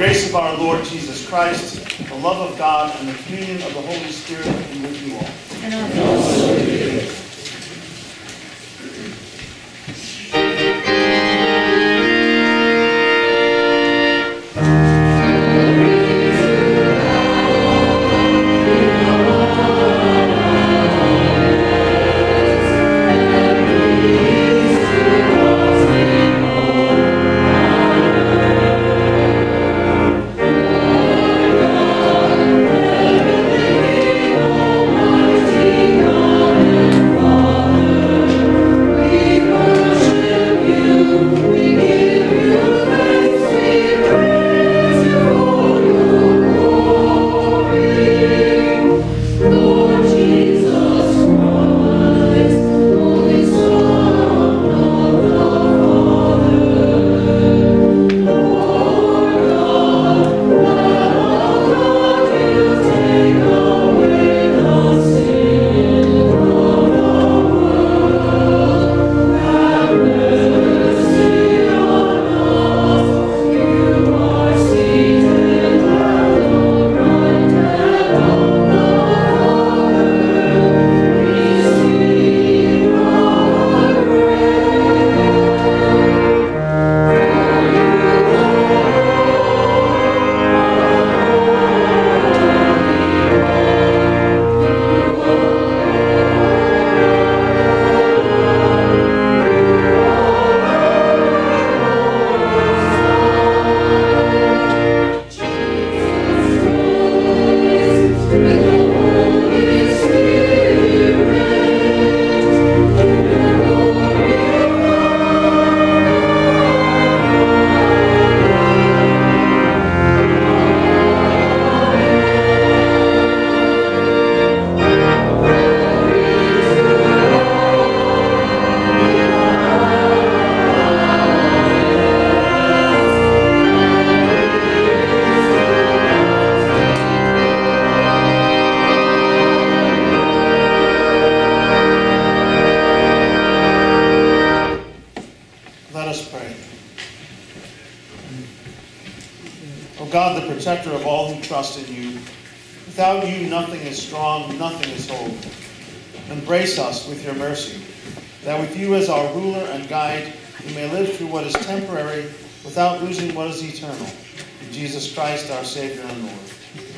grace of our Lord Jesus Christ, the love of God, and the communion of the Holy Spirit be with you all. And also with you. God, the protector of all who trust in you. Without you, nothing is strong, nothing is whole. Embrace us with your mercy, that with you as our ruler and guide, we may live through what is temporary without losing what is eternal. In Jesus Christ, our Savior and Lord.